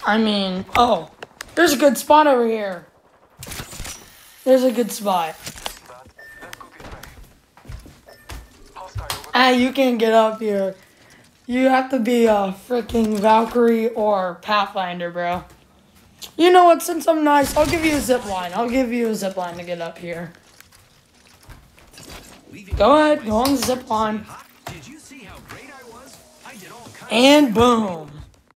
I mean, oh, there's a good spot over here. There's a good spot. Ah, you can't get up here. You have to be a freaking Valkyrie or Pathfinder, bro. You know what? Since I'm nice, I'll give you a zip line. I'll give you a zip line to get up here. Go ahead, go on the zip line. And boom.